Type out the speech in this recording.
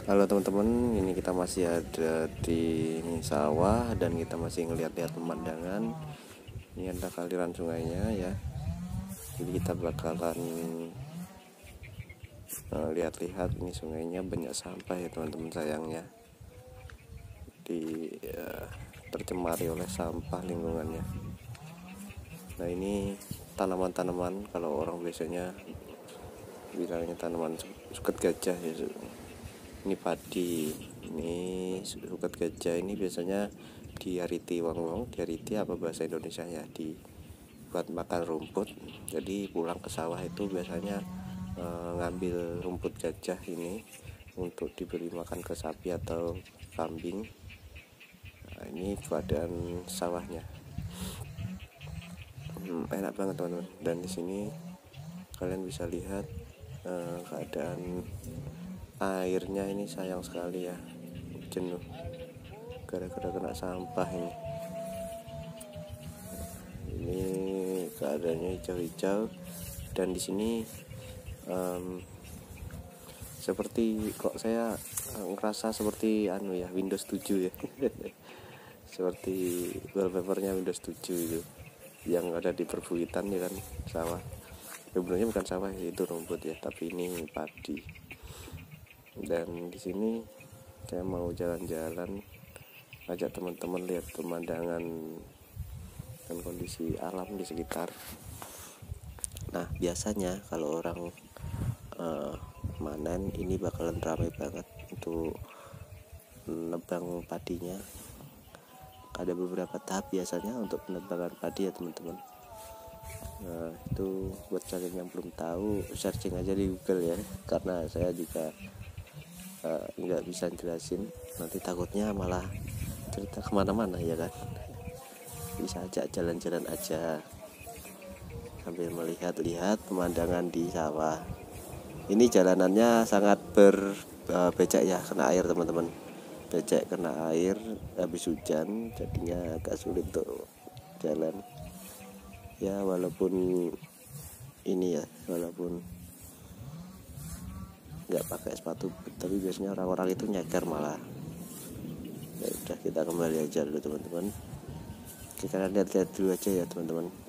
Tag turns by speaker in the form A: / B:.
A: Halo teman-teman, ini kita masih ada di sawah dan kita masih ngeliat-lihat pemandangan. Ini ada aliran sungainya ya. Jadi kita bakalan lihat-lihat ini sungainya banyak sampah ya teman-teman, sayangnya tercemari oleh sampah lingkungannya. Nah ini tanaman-tanaman, kalau orang biasanya bilangnya tanaman suket gajah ya. Ini padi, ini suket gajah ini biasanya diariti wong-wong, diariti apa bahasa Indonesia ya, buat makan rumput. Jadi pulang ke sawah itu biasanya ngambil rumput gajah ini untuk diberi makan ke sapi atau kambing. Nah, ini keadaan sawahnya. Enak banget teman-teman. Dan di sini kalian bisa lihat keadaan airnya ini, sayang sekali ya, jenuh gara-gara kena sampah ini keadaannya hijau-hijau. Dan di sini seperti kok saya ngerasa seperti Windows 7 ya seperti wallpapernya Windows 7 itu yang ada di perbukitan ya kan, sawah. Sebenarnya bukan sawah itu rumput ya, tapi ini padi. Dan di sini saya mau jalan-jalan, ajak teman-teman lihat pemandangan dan kondisi alam di sekitar. Nah biasanya kalau orang manen ini bakalan ramai banget untuk nebang padinya. Ada beberapa tahap biasanya untuk penebangan padi ya teman-teman. Nah itu buat kalian yang belum tahu, searching aja di Google ya, karena saya juga nggak bisa jelasin, nanti takutnya malah cerita kemana-mana ya kan. Bisa ajak jalan-jalan aja sambil melihat-lihat pemandangan di sawah. Ini jalanannya sangat becek ya, kena air teman-teman. Becek kena air habis hujan, jadinya agak sulit untuk jalan. Ya walaupun ini ya, walaupun nggak pakai sepatu, tapi biasanya orang-orang itu nyeker malah. Ya udah, kita kembali aja dulu teman-teman. Kita lihat-lihat dulu aja ya teman-teman.